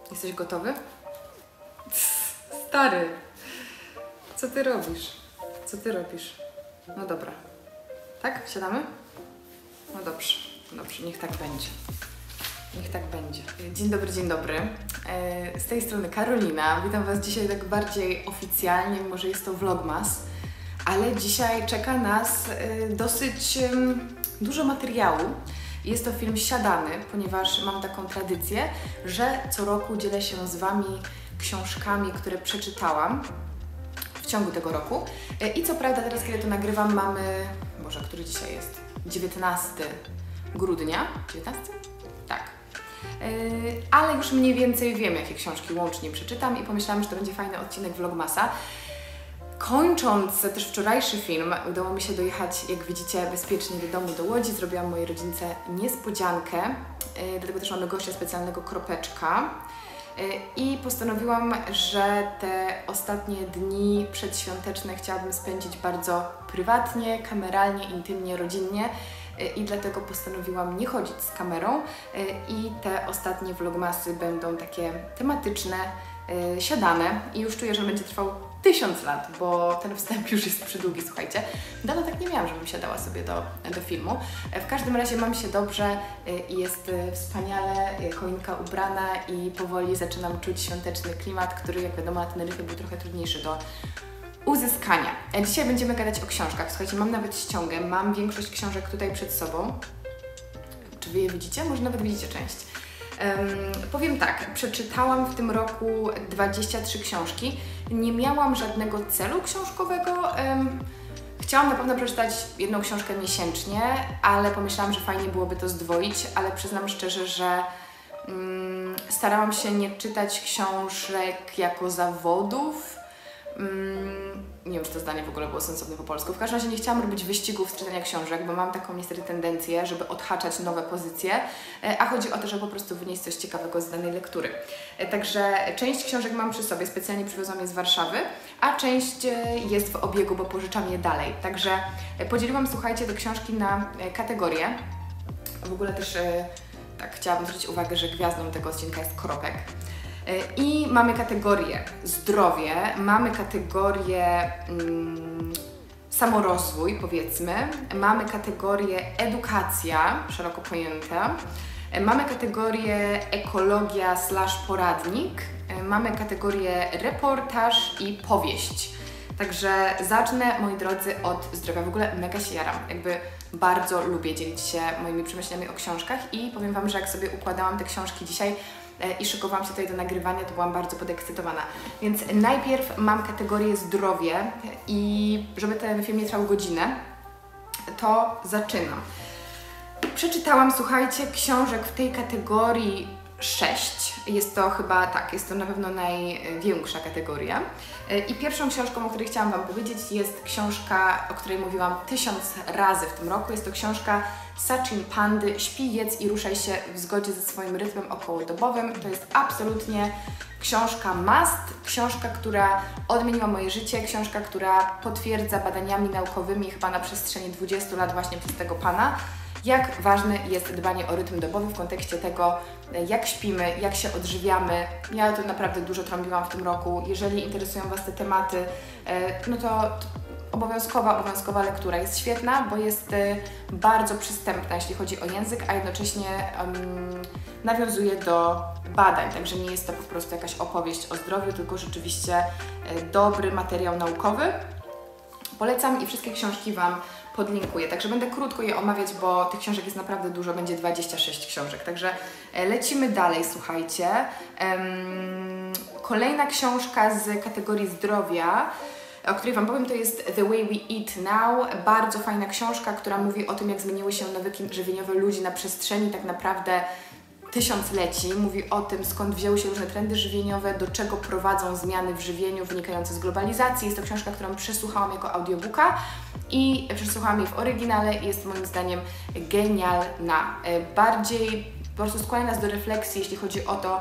Jesteś gotowy? Stary, co ty robisz? Co ty robisz? No dobra. Tak? Siadamy? No dobrze, dobrze, niech tak będzie. Niech tak będzie. Dzień dobry, dzień dobry. Z tej strony Karolina. Witam Was dzisiaj tak bardziej oficjalnie, mimo że jest to vlogmas, ale dzisiaj czeka nas dosyć dużo materiału. Jest to film siadany, ponieważ mam taką tradycję, że co roku dzielę się z Wami książkami, które przeczytałam w ciągu tego roku. I co prawda teraz, kiedy to nagrywam, mamy... Boże, który dzisiaj jest? 19 grudnia? 19? Tak. Ale już mniej więcej wiem, jakie książki łącznie przeczytam i pomyślałam, że to będzie fajny odcinek vlogmasa. Kończąc też wczorajszy film, udało mi się dojechać, jak widzicie, bezpiecznie do domu, do Łodzi. Zrobiłam mojej rodzince niespodziankę, dlatego też mamy gościa specjalnego, Kropeczka. I postanowiłam, że te ostatnie dni przedświąteczne chciałabym spędzić bardzo prywatnie, kameralnie, intymnie, rodzinnie. I dlatego postanowiłam nie chodzić z kamerą i te ostatnie vlogmasy będą takie tematyczne, siadane i już czuję, że będzie trwał 1000 lat, bo ten wstęp już jest przydługi, słuchajcie. Dawno tak nie miałam, żebym siadała sobie do filmu. W każdym razie mam się dobrze i jest wspaniale, choinka ubrana i powoli zaczynam czuć świąteczny klimat, który, jak wiadomo, na Teneryfie był trochę trudniejszy do uzyskania. Dzisiaj będziemy gadać o książkach. Słuchajcie, mam nawet ściągę, mam większość książek tutaj przed sobą. Czy Wy je widzicie? Może nawet widzicie część. Powiem tak, przeczytałam w tym roku 23 książki. Nie miałam żadnego celu książkowego. Chciałam na pewno przeczytać jedną książkę miesięcznie, ale pomyślałam, że fajnie byłoby to zdwoić, ale przyznam szczerze, że starałam się nie czytać książek jako zawodów. Nie wiem, czy to zdanie w ogóle było sensowne po polsku. W każdym razie nie chciałam robić wyścigów z czytania książek, bo mam taką niestety tendencję, żeby odhaczać nowe pozycje, a chodzi o to, żeby po prostu wynieść coś ciekawego z danej lektury. Także część książek mam przy sobie, specjalnie przywiozłam je z Warszawy, a część jest w obiegu, bo pożyczam je dalej. Także podzieliłam, słuchajcie, te książki na kategorie. W ogóle też tak chciałabym zwrócić uwagę, że gwiazdą tego odcinka jest Kropek. I mamy kategorię zdrowie, mamy kategorię samorozwój, powiedzmy, mamy kategorię edukacja, szeroko pojęta, mamy kategorię ekologia / poradnik, mamy kategorię reportaż i powieść. Także zacznę, moi drodzy, od zdrowia. W ogóle mega się jaram, jakby bardzo lubię dzielić się moimi przemyśleniami o książkach i powiem Wam, że jak sobie układałam te książki dzisiaj i szykowałam się tutaj do nagrywania, to byłam bardzo podekscytowana. Więc najpierw mam kategorię zdrowie i żeby ten film nie trwał godzinę, to zaczynam. Przeczytałam, słuchajcie, książek w tej kategorii 6. Jest to chyba, tak, jest to na pewno największa kategoria. I pierwszą książką, o której chciałam Wam powiedzieć, jest książka, o której mówiłam 1000 razy w tym roku. Jest to książka Sachin Pandy Śpi, jedz i ruszaj się w zgodzie ze swoim rytmem okołodobowym. To jest absolutnie książka must, książka, która odmieniła moje życie, książka, która potwierdza badaniami naukowymi chyba na przestrzeni 20 lat właśnie przez tego pana, jak ważne jest dbanie o rytm dobowy w kontekście tego, jak śpimy, jak się odżywiamy. Ja to naprawdę dużo trąbiłam w tym roku. Jeżeli interesują Was te tematy, no to obowiązkowa lektura. Jest świetna, bo jest bardzo przystępna, jeśli chodzi o język, a jednocześnie nawiązuje do badań. Także nie jest to po prostu jakaś opowieść o zdrowiu, tylko rzeczywiście dobry materiał naukowy. Polecam i wszystkie książki Wam podlinkuję. Także będę krótko je omawiać, bo tych książek jest naprawdę dużo, będzie 26 książek. Także lecimy dalej, słuchajcie. Kolejna książka z kategorii zdrowia, o której Wam powiem, to jest The Way We Eat Now. Bardzo fajna książka, która mówi o tym, jak zmieniły się nawyki żywieniowe ludzi na przestrzeni tak naprawdę tysiącleci. Mówi o tym, skąd wzięły się różne trendy żywieniowe, do czego prowadzą zmiany w żywieniu wynikające z globalizacji. Jest to książka, którą przesłuchałam jako audiobooka i przesłuchałam jej w oryginale i jest moim zdaniem genialna. Bardziej po prostu skłania nas do refleksji, jeśli chodzi o to,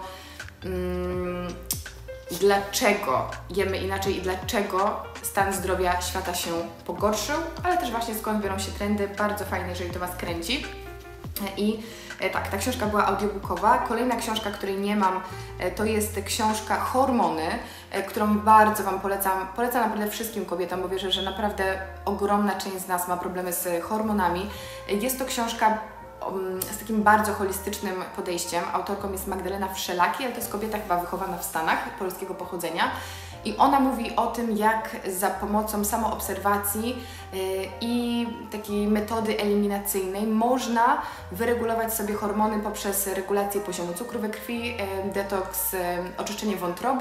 dlaczego jemy inaczej i dlaczego stan zdrowia świata się pogorszył, ale też właśnie skąd biorą się trendy. Bardzo fajnie, jeżeli to Was kręci. I tak, ta książka była audiobookowa. Kolejna książka, której nie mam, to jest książka Hormony, którą bardzo Wam polecam. Polecam naprawdę wszystkim kobietom, bo wierzę, że naprawdę ogromna część z nas ma problemy z hormonami. Jest to książka z takim bardzo holistycznym podejściem. Autorką jest Magdalena Wszelaki, ale to jest kobieta chyba wychowana w Stanach, polskiego pochodzenia. I ona mówi o tym, jak za pomocą samoobserwacji i takiej metody eliminacyjnej można wyregulować sobie hormony poprzez regulację poziomu cukru we krwi, detoks, oczyszczenie wątroby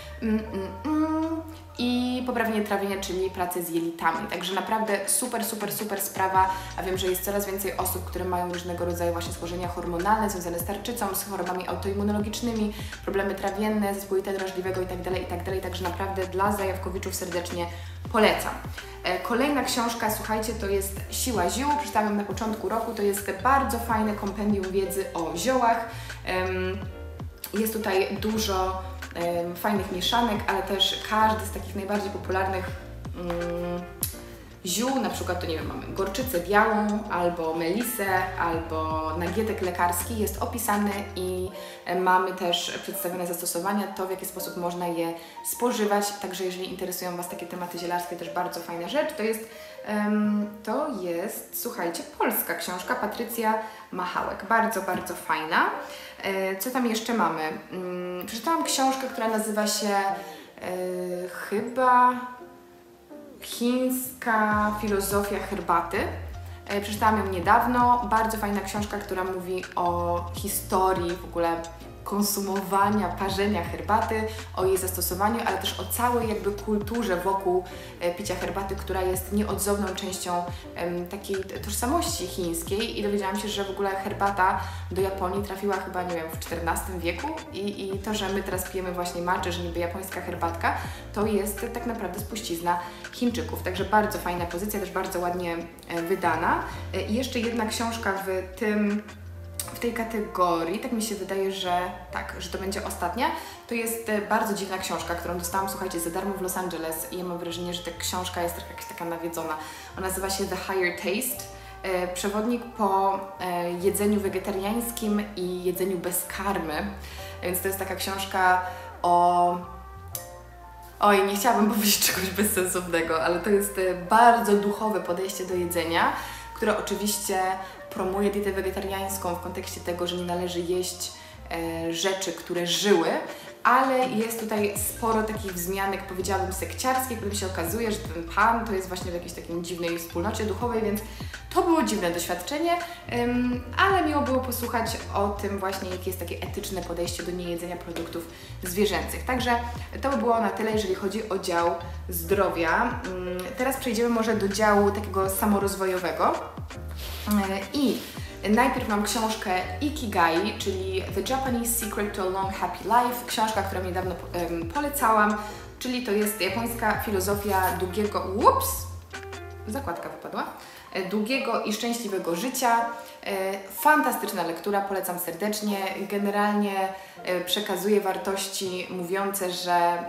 i poprawienie trawienia, czyli pracę z jelitami. Także naprawdę super, super, super sprawa, a wiem, że jest coraz więcej osób, które mają różnego rodzaju właśnie schorzenia hormonalne związane z tarczycą, z chorobami autoimmunologicznymi, problemy trawienne, zespół jelita drażliwego itd., także naprawdę dla zajawkowiczów serdecznie polecam. Kolejna książka, słuchajcie, to jest Siła Ziół, przeczytałam ją na początku roku, to jest bardzo fajne kompendium wiedzy o ziołach. Jest tutaj dużo fajnych mieszanek, ale też każdy z takich najbardziej popularnych ziół, na przykład to nie wiem, mamy gorczycę białą, albo melisę, albo nagietek lekarski, jest opisany i mamy też przedstawione zastosowania, to w jaki sposób można je spożywać, także jeżeli interesują Was takie tematy zielarskie, też bardzo fajna rzecz. To jest, słuchajcie, polska książka, Patrycja Machałek, bardzo, bardzo fajna. Co tam jeszcze mamy? Przeczytałam książkę, która nazywa się chyba Chińska filozofia herbaty. Przeczytałam ją niedawno. Bardzo fajna książka, która mówi o historii w ogóle konsumowania, parzenia herbaty, o jej zastosowaniu, ale też o całej jakby kulturze wokół picia herbaty, która jest nieodzowną częścią takiej tożsamości chińskiej i dowiedziałam się, że w ogóle herbata do Japonii trafiła chyba, nie wiem, w XIV wieku i to, że my teraz pijemy właśnie matcha, że niby japońska herbatka, to jest tak naprawdę spuścizna Chińczyków. Także bardzo fajna pozycja, też bardzo ładnie wydana. I jeszcze jedna książka w tej kategorii, tak mi się wydaje, że tak, że to będzie ostatnia, to jest bardzo dziwna książka, którą dostałam, słuchajcie, za darmo w Los Angeles i ja mam wrażenie, że ta książka jest trochę jakaś taka nawiedzona. Ona nazywa się The Higher Taste, przewodnik po jedzeniu wegetariańskim i jedzeniu bez karmy, więc to jest taka książka o... Oj, nie chciałabym powiedzieć czegoś bezsensownego, ale to jest bardzo duchowe podejście do jedzenia, które oczywiście promuje dietę wegetariańską w kontekście tego, że nie należy jeść rzeczy, które żyły, ale jest tutaj sporo takich wzmianek, powiedziałabym, sekciarskich, którym się okazuje, że ten pan to jest właśnie w jakiejś takiej dziwnej wspólnocie duchowej, więc to było dziwne doświadczenie, ale miło było posłuchać o tym właśnie, jakie jest takie etyczne podejście do niejedzenia produktów zwierzęcych. Także to by było na tyle, jeżeli chodzi o dział zdrowia. Teraz przejdziemy może do działu takiego samorozwojowego i najpierw mam książkę Ikigai, czyli The Japanese Secret to a Long Happy Life, książka, którą niedawno polecałam, czyli to jest japońska filozofia długiego, zakładka wypadła, długiego i szczęśliwego życia. Fantastyczna lektura, polecam serdecznie. Generalnie przekazuje wartości mówiące, że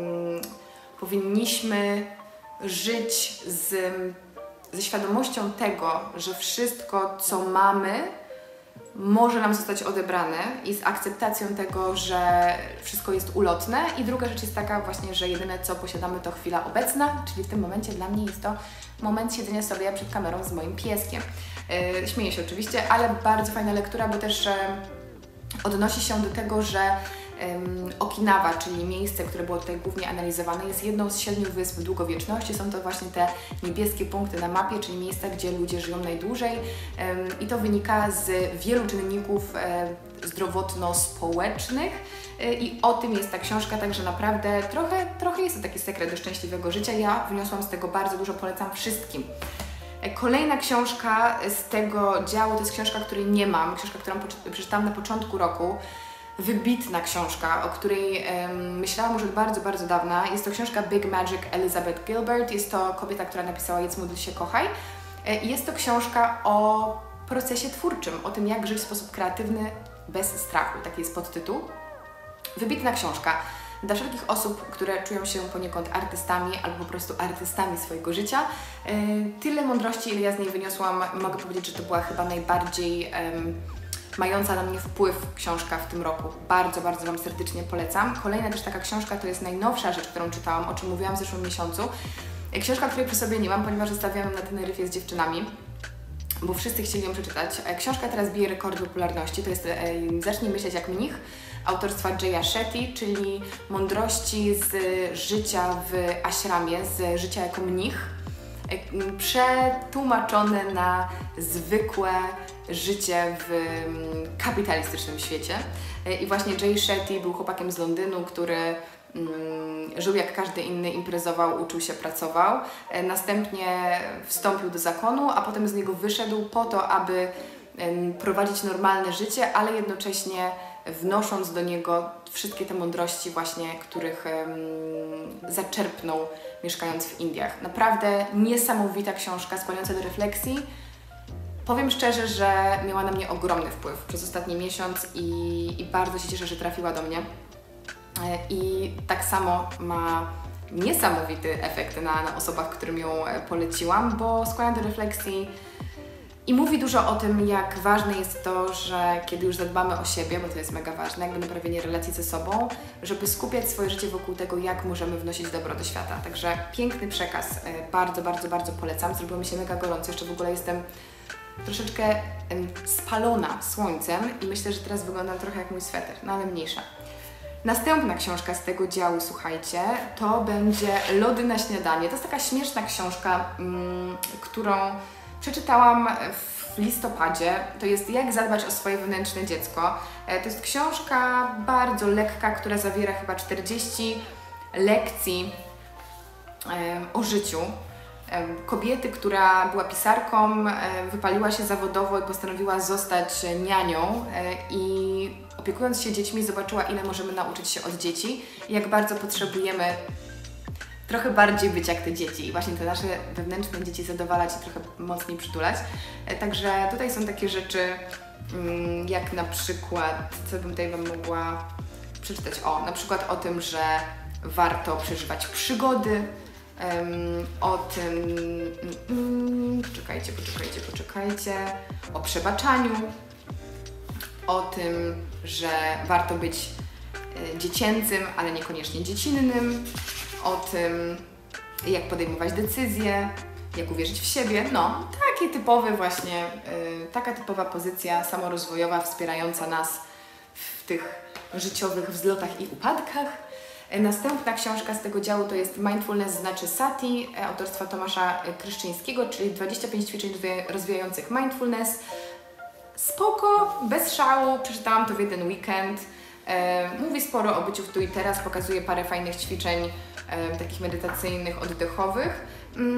powinniśmy żyć ze świadomością tego, że wszystko, co mamy, może nam zostać odebrane i z akceptacją tego, że wszystko jest ulotne. I druga rzecz jest taka właśnie, że jedyne, co posiadamy, to chwila obecna, czyli w tym momencie dla mnie jest to moment siedzenia sobie przed kamerą z moim pieskiem. Śmieję się oczywiście, ale bardzo fajna lektura, bo też odnosi się do tego, że Okinawa, czyli miejsce, które było tutaj głównie analizowane, jest jedną z 7 wysp długowieczności. Są to właśnie te niebieskie punkty na mapie, czyli miejsca, gdzie ludzie żyją najdłużej i to wynika z wielu czynników zdrowotno-społecznych i o tym jest ta książka, także naprawdę trochę jest to taki sekret do szczęśliwego życia. Ja wniosłam z tego bardzo dużo, polecam wszystkim. Kolejna książka z tego działu to jest książka, której nie mam, książka, którą przeczytałam na początku roku. Wybitna książka, o której myślałam już od bardzo, bardzo dawna. Jest to książka Big Magic Elizabeth Gilbert. Jest to kobieta, która napisała Jedz, módl się, kochaj. Jest to książka o procesie twórczym, o tym, jak żyć w sposób kreatywny bez strachu. Taki jest podtytuł. Wybitna książka. Dla wszelkich osób, które czują się poniekąd artystami albo po prostu artystami swojego życia. Tyle mądrości, ile ja z niej wyniosłam, mogę powiedzieć, że to była chyba najbardziej mająca na mnie wpływ książka w tym roku. Bardzo, bardzo Wam serdecznie polecam. Kolejna też taka książka to jest najnowsza rzecz, którą czytałam, o czym mówiłam w zeszłym miesiącu. Książka, której przy sobie nie mam, ponieważ zostawiam na Teneryfie z dziewczynami, bo wszyscy chcieli ją przeczytać. Książka teraz bije rekord popularności, to jest Zacznij myśleć jak mnich, autorstwa Jaya Shetty, czyli mądrości z życia w ashramie, z życia jako mnich, przetłumaczone na zwykłe życie w kapitalistycznym świecie. I właśnie Jay Shetty był chłopakiem z Londynu, który żył jak każdy inny, imprezował, uczył się, pracował. Następnie wstąpił do zakonu, a potem z niego wyszedł po to, aby prowadzić normalne życie, ale jednocześnie wnosząc do niego wszystkie te mądrości właśnie, których zaczerpnął mieszkając w Indiach. Naprawdę niesamowita książka, skłaniająca do refleksji. Powiem szczerze, że miała na mnie ogromny wpływ przez ostatni miesiąc i bardzo się cieszę, że trafiła do mnie. I tak samo ma niesamowity efekt na osobach, którym ją poleciłam, bo skłania do refleksji i mówi dużo o tym, jak ważne jest to, że kiedy już zadbamy o siebie, bo to jest mega ważne, jakby naprawienie relacji ze sobą, żeby skupiać swoje życie wokół tego, jak możemy wnosić dobro do świata. Także piękny przekaz, bardzo, bardzo, bardzo polecam. Zrobiło mi się mega gorąco, jeszcze w ogóle jestem troszeczkę spalona słońcem i myślę, że teraz wyglądam trochę jak mój sweter, no ale mniejsza. Następna książka z tego działu, słuchajcie, to będzie Lody na śniadanie. To jest taka śmieszna książka, którą przeczytałam w listopadzie. To jest Jak zadbać o swoje wewnętrzne dziecko. To jest książka bardzo lekka, która zawiera chyba 40 lekcji o życiu. Kobiety, która była pisarką, wypaliła się zawodowo i postanowiła zostać nianią i opiekując się dziećmi zobaczyła, ile możemy nauczyć się od dzieci i jak bardzo potrzebujemy trochę bardziej być jak te dzieci i właśnie te nasze wewnętrzne dzieci zadowalać i trochę mocniej przytulać. Także tutaj są takie rzeczy jak na przykład, co bym tutaj Wam mogła przeczytać, na przykład o tym, że warto przeżywać przygody, o tym, poczekajcie, o przebaczaniu, o tym, że warto być dziecięcym, ale niekoniecznie dziecinnym, o tym, jak podejmować decyzje, jak uwierzyć w siebie, no, taki typowy właśnie, taka typowa pozycja samorozwojowa wspierająca nas w tych życiowych wzlotach i upadkach. Następna książka z tego działu to jest Mindfulness znaczy Sati, autorstwa Tomasza Kryszczyńskiego, czyli 25 ćwiczeń rozwijających mindfulness. Spoko, bez szału, przeczytałam to w jeden weekend. Mówi sporo o byciu w tu i teraz, pokazuje parę fajnych ćwiczeń takich medytacyjnych, oddechowych.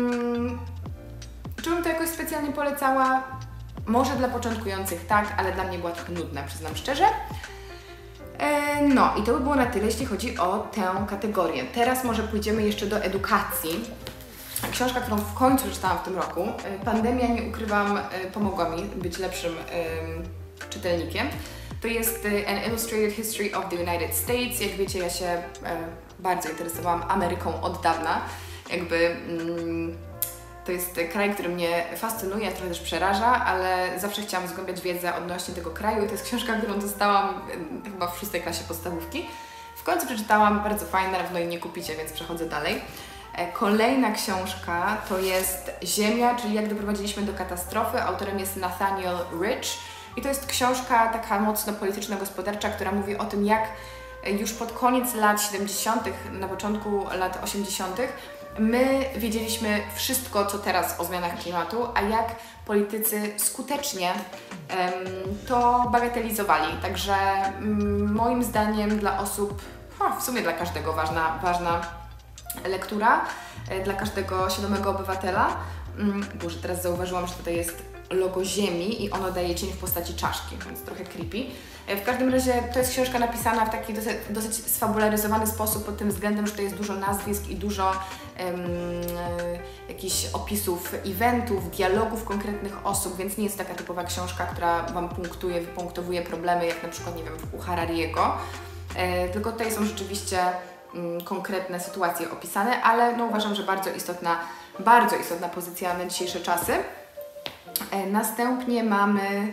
Czy bym to jakoś specjalnie polecała? Może dla początkujących tak, ale dla mnie była trochę nudna, przyznam szczerze. No i to by było na tyle, jeśli chodzi o tę kategorię. Teraz może pójdziemy jeszcze do edukacji. Książka, którą w końcu przeczytałam w tym roku. Pandemia, nie ukrywam, pomogła mi być lepszym czytelnikiem. To jest An Illustrated History of the United States. Jak wiecie, ja się bardzo interesowałam Ameryką od dawna. To jest kraj, który mnie fascynuje, trochę też przeraża, ale zawsze chciałam zgłębiać wiedzę odnośnie tego kraju i to jest książka, którą dostałam chyba w 6. klasie podstawówki. W końcu przeczytałam, bardzo fajna, no i nie kupicie, więc przechodzę dalej. Kolejna książka to jest Ziemia, czyli Jak doprowadziliśmy do katastrofy. Autorem jest Nathaniel Rich i to jest książka taka mocno polityczno-gospodarcza, która mówi o tym, jak już pod koniec lat 70., na początku lat 80. my wiedzieliśmy wszystko, co teraz o zmianach klimatu, a jak politycy skutecznie to bagatelizowali. Także moim zdaniem dla osób, w sumie dla każdego ważna lektura, dla każdego świadomego obywatela. Boże, teraz zauważyłam, że tutaj jest logo Ziemi i ono daje cień w postaci czaszki, więc trochę creepy. W każdym razie to jest książka napisana w taki dosyć sfabularyzowany sposób pod tym względem, że to jest dużo nazwisk i dużo jakichś opisów eventów, dialogów konkretnych osób, więc nie jest taka typowa książka, która Wam wypunktowuje problemy, jak na przykład, nie wiem, u Harariego. tylko tutaj są rzeczywiście konkretne sytuacje opisane, ale no uważam, że bardzo istotna pozycja na dzisiejsze czasy. Następnie mamy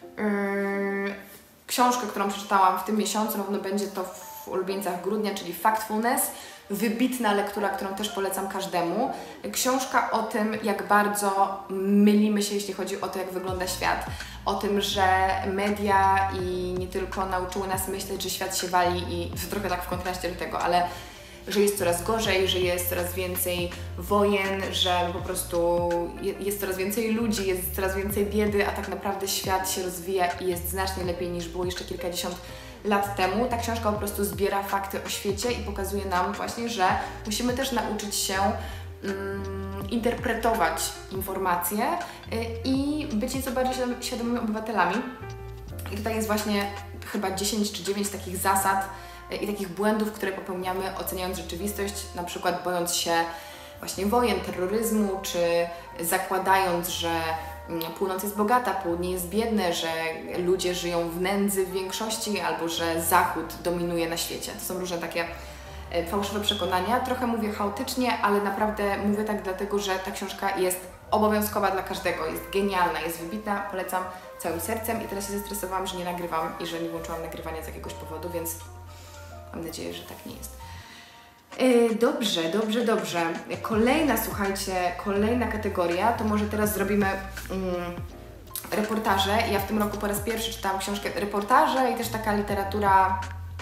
książkę, którą przeczytałam w tym miesiącu, no będzie to w ulubieńcach grudnia, czyli Factfulness. Wybitna lektura, którą też polecam każdemu. Książka o tym, jak bardzo mylimy się, jeśli chodzi o to, jak wygląda świat. O tym, że media i nie tylko nauczyły nas myśleć, że świat się wali i trochę tak w kontraście do tego, ale że jest coraz gorzej, że jest coraz więcej wojen, że po prostu jest coraz więcej ludzi, jest coraz więcej biedy, a tak naprawdę świat się rozwija i jest znacznie lepiej niż było jeszcze kilkadziesiąt lat temu. Ta książka po prostu zbiera fakty o świecie i pokazuje nam właśnie, że musimy też nauczyć się interpretować informacje i być nieco bardziej świadomymi obywatelami. I tutaj jest właśnie chyba 10 czy 9 takich zasad i takich błędów, które popełniamy, oceniając rzeczywistość, na przykład bojąc się właśnie wojen, terroryzmu, czy zakładając, że północ jest bogata, południe jest biedne, że ludzie żyją w nędzy w większości, albo że Zachód dominuje na świecie. To są różne takie fałszywe przekonania. Trochę mówię chaotycznie, ale naprawdę mówię tak dlatego, że ta książka jest obowiązkowa dla każdego, jest genialna, jest wybitna, polecam całym sercem i teraz się zestresowałam, że nie nagrywam i że nie włączyłam nagrywania z jakiegoś powodu, więc mam nadzieję, że tak nie jest. Dobrze. Kolejna, słuchajcie, kolejna kategoria, to może teraz zrobimy reportaże. Ja w tym roku po raz pierwszy czytałam książkę reportaże i też taka literatura,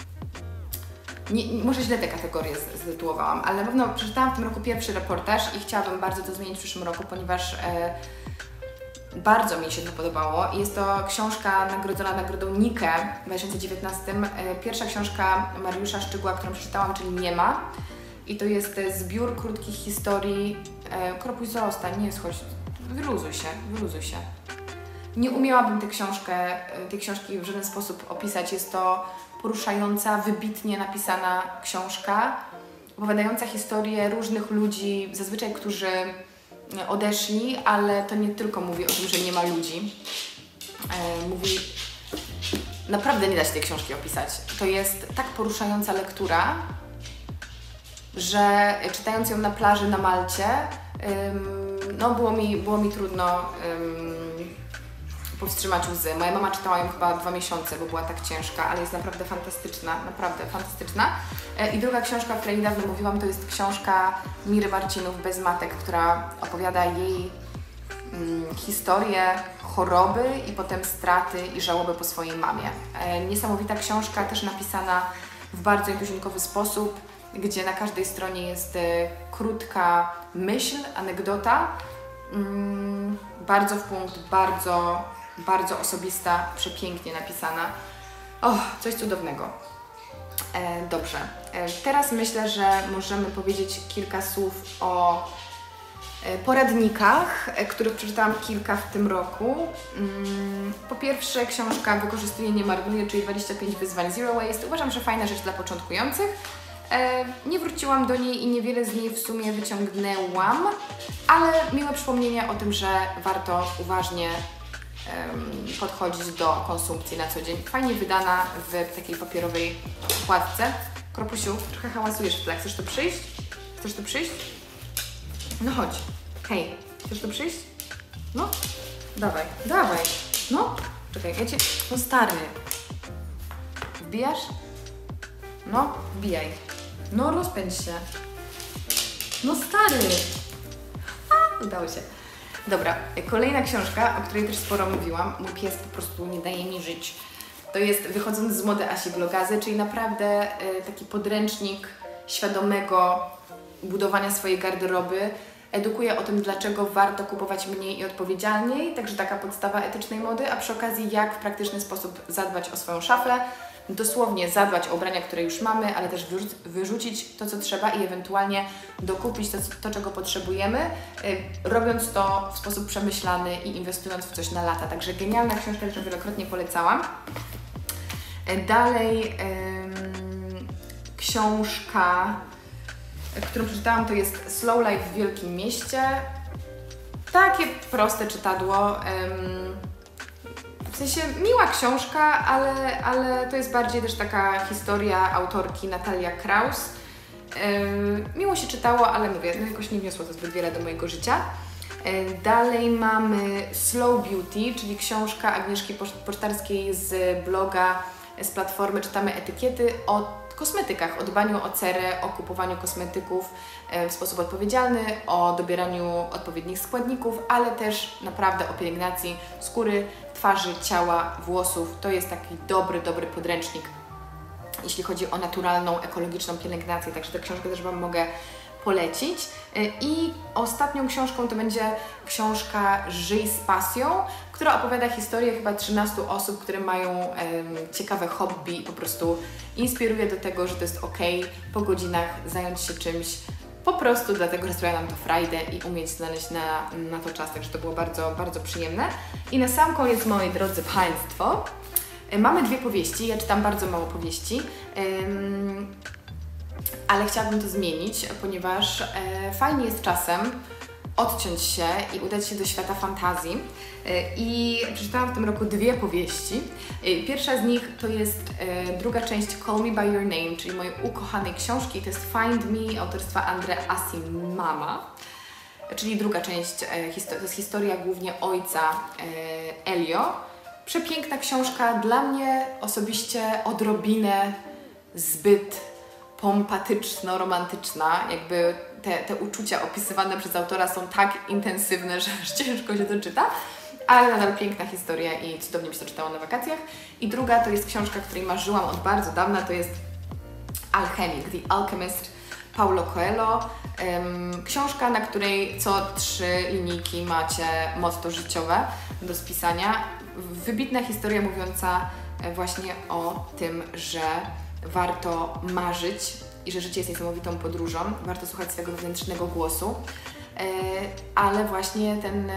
może źle te kategorie ztytułowałam, ale na pewno przeczytałam w tym roku pierwszy reportaż i chciałabym bardzo to zmienić w przyszłym roku, ponieważ bardzo mi się to podobało. Jest to książka nagrodzona nagrodą Nike w 2019. Pierwsza książka Mariusza Szczygła, którą przeczytałam, czyli Nie ma. I to jest zbiór krótkich historii. Kropuś zostań, nie schodź, wyluzuj się. Nie umiałabym tej książki w żaden sposób opisać. Jest to poruszająca, wybitnie napisana książka, opowiadająca historię różnych ludzi, zazwyczaj którzy odeszli, ale to nie tylko mówi o tym, że nie ma ludzi. Mówi... Naprawdę nie da się tej książki opisać. To jest tak poruszająca lektura, że czytając ją na plaży na Malcie, no było mi trudno powstrzymać łzy. Moja mama czytała ją chyba 2 miesiące, bo była tak ciężka, ale jest naprawdę fantastyczna. I druga książka, o której niedawno mówiłam, to jest książka Miry Marcinów Bez matek, która opowiada jej historię choroby i potem straty i żałoby po swojej mamie. Niesamowita książka, też napisana w bardzo intuicyjny sposób, gdzie na każdej stronie jest krótka myśl, anegdota, bardzo w punkt, bardzo osobista, przepięknie napisana. Coś cudownego. Dobrze, teraz myślę, że możemy powiedzieć kilka słów o poradnikach, których przeczytałam kilka w tym roku. Po pierwsze, książka Wykorzystuję, nie marnuję, czyli 25 wyzwań Zero Waste. Uważam, że fajna rzecz dla początkujących. Nie wróciłam do niej i niewiele z niej w sumie wyciągnęłam, ale miłe przypomnienie o tym, że warto uważnie podchodzić do konsumpcji na co dzień. Fajnie wydana w takiej papierowej okładce. Kropusiu, trochę hałasujesz w tle. Chcesz tu przyjść? No chodź. Hej, chcesz tu przyjść? No, dawaj. No, czekaj, ja cię... No stary. Wbijasz? No, wbijaj. No, rozpędź się. No stary. Udało się. Dobra, kolejna książka, o której też sporo mówiłam. Mój pies po prostu nie daje mi żyć. To jest Wychodząc z mody Asi Blogazy, czyli naprawdę taki podręcznik świadomego budowania swojej garderoby. Edukuje o tym, dlaczego warto kupować mniej i odpowiedzialniej, także taka podstawa etycznej mody, a przy okazji jak w praktyczny sposób zadbać o swoją szaflę. Dosłownie zadbać o ubrania, które już mamy, ale też wyrzucić to, co trzeba i ewentualnie dokupić to, czego potrzebujemy, robiąc to w sposób przemyślany i inwestując w coś na lata. Także genialna książka, którą wielokrotnie polecałam. Dalej książka, którą przeczytałam, to jest Slow Life w Wielkim Mieście. Takie proste czytadło. W sensie miła książka, ale to jest bardziej też taka historia autorki Natalia Kraus. Miło się czytało, ale mówię, no jakoś nie wniosło to zbyt wiele do mojego życia. Dalej mamy Slow Beauty, czyli książka Agnieszki Pocztarskiej z bloga, z platformy Czytamy Etykiety o kosmetykach, o dbaniu o cerę, o kupowaniu kosmetyków w sposób odpowiedzialny, o dobieraniu odpowiednich składników, ale też naprawdę o pielęgnacji skóry, twarzy, ciała, włosów. To jest taki dobry podręcznik, jeśli chodzi o naturalną, ekologiczną pielęgnację, także tę książkę też Wam mogę polecić. I ostatnią książką to będzie książka Żyj z pasją, która opowiada historię chyba 13 osób, które mają ciekawe hobby i po prostu inspiruje do tego, że to jest ok po godzinach zająć się czymś po prostu dlatego, że sprawia nam to frajdę i umieć znaleźć na to czas, także to było bardzo przyjemne. I na sam koniec, moi drodzy Państwo, mamy 2 powieści, ja czytam bardzo mało powieści, ale chciałabym to zmienić, ponieważ fajnie jest czasem odciąć się i udać się do świata fantazji. I przeczytałam w tym roku 2 powieści. Pierwsza z nich to jest druga część Call Me By Your Name, czyli mojej ukochanej książki. To jest Find Me autorstwa Andre Asimama, czyli druga część, to jest historia głównie ojca Elio. Przepiękna książka, dla mnie osobiście odrobinę zbyt pompatyczno-romantyczna, jakby te uczucia opisywane przez autora są tak intensywne, że aż ciężko się to czyta, ale nadal piękna historia i cudownie mi się to czytało na wakacjach. I druga to jest książka, której marzyłam od bardzo dawna, to jest Alchemic, The Alchemist Paulo Coelho. Książka, na której co 3 linijki macie motto życiowe do spisania. Wybitna historia mówiąca właśnie o tym, że warto marzyć i że życie jest niesamowitą podróżą, warto słuchać swojego wewnętrznego głosu, ale właśnie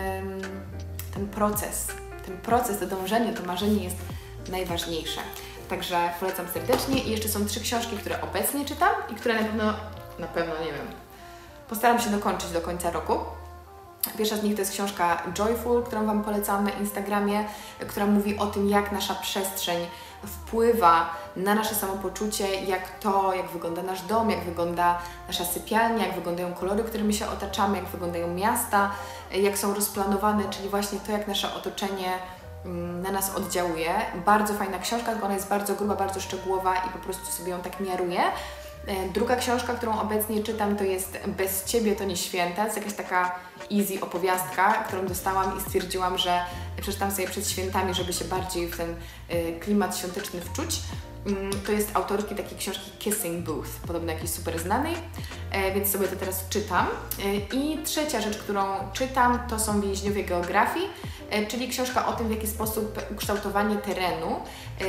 ten proces, to dążenie, to marzenie jest najważniejsze. Także polecam serdecznie i jeszcze są 3 książki, które obecnie czytam i które na pewno, nie wiem, postaram się dokończyć do końca roku. Pierwsza z nich to jest książka Joyful, którą Wam polecam na Instagramie, która mówi o tym, jak nasza przestrzeń wpływa na nasze samopoczucie, jak wygląda nasz dom, jak wygląda nasza sypialnia, jak wyglądają kolory, którymi się otaczamy, jak wyglądają miasta, jak są rozplanowane, czyli właśnie to, jak nasze otoczenie na nas oddziałuje. Bardzo fajna książka, tylko ona jest bardzo gruba, bardzo szczegółowa i po prostu sobie ją tak miaruję. Druga książka, którą obecnie czytam, to jest Bez Ciebie to nie święta. To jest jakaś taka easy opowiastka, którą dostałam i stwierdziłam, że przeczytam sobie przed świętami, żeby się bardziej w ten klimat świąteczny wczuć. To jest autorki takiej książki Kissing Booth, podobno jakiejś super znanej, więc sobie to teraz czytam. I trzecia rzecz, którą czytam, to są Więźniowie geografii, czyli książka o tym, w jaki sposób ukształtowanie terenu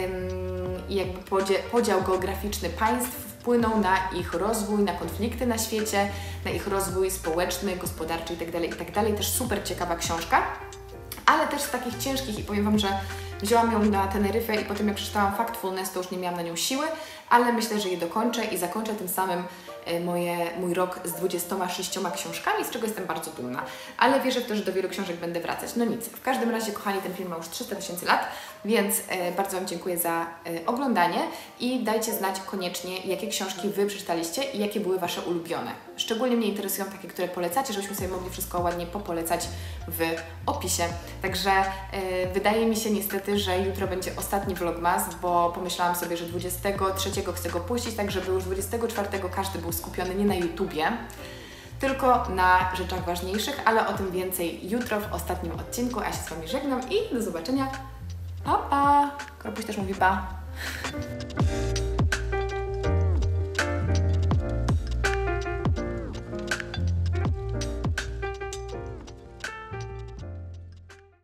i jakby podział geograficzny państw wpłynął na ich rozwój, na konflikty na świecie, na ich rozwój społeczny, gospodarczy itd. Też super ciekawa książka, ale też z takich ciężkich i powiem Wam, że wzięłam ją na Teneryfę i potem jak przeczytałam Factfulness, to już nie miałam na nią siły, ale myślę, że je dokończę i zakończę tym samym mój rok z 26 książkami, z czego jestem bardzo dumna. Ale wierzę w to, że do wielu książek będę wracać. No nic, w każdym razie, kochani, ten film ma już 300 000 lat, więc bardzo Wam dziękuję za oglądanie i dajcie znać koniecznie, jakie książki Wy przeczytaliście i jakie były Wasze ulubione. Szczególnie mnie interesują takie, które polecacie, żebyśmy sobie mogli wszystko ładnie popolecać w opisie. Także wydaje mi się niestety, że jutro będzie ostatni vlogmas, bo pomyślałam sobie, że 23 chcę go puścić, tak żeby już 24 każdy był skupiony nie na YouTubie, tylko na rzeczach ważniejszych, ale o tym więcej jutro w ostatnim odcinku, a ja się z Wami żegnam i do zobaczenia. Pa, pa! Korpuś też mówi pa.